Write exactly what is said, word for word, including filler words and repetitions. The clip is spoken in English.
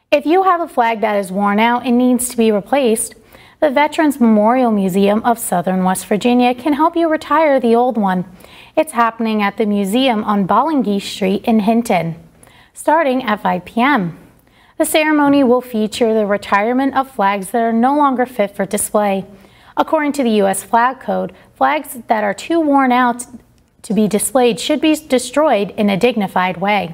If you have a flag that is worn out and needs to be replaced, the Veterans Memorial Museum of Southern West Virginia can help you retire the old one. It's happening at the museum on Ballingeese Street in Hinton, starting at five p m The ceremony will feature the retirement of flags that are no longer fit for display. According to the U S Flag Code, flags that are too worn out to be displayed should be destroyed in a dignified way.